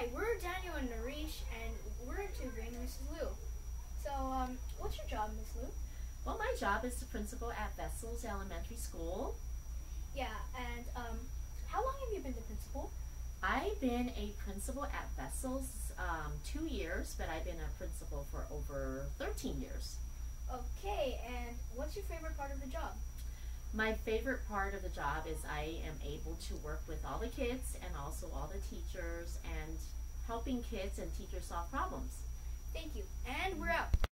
Hi, we're Daniel and Nareesh, and we're interviewing Mrs. Liu. So, what's your job, Miss Liu? Well, my job is the principal at Vessels Elementary School. Yeah, and how long have you been the principal? I've been a principal at Vessels 2 years, but I've been a principal for over 13 years. Okay, and what's your favorite part of the job? My favorite part of the job is I am able to work with all the kids and also all the teachers and helping kids and teachers solve problems. Thank you, and we're out.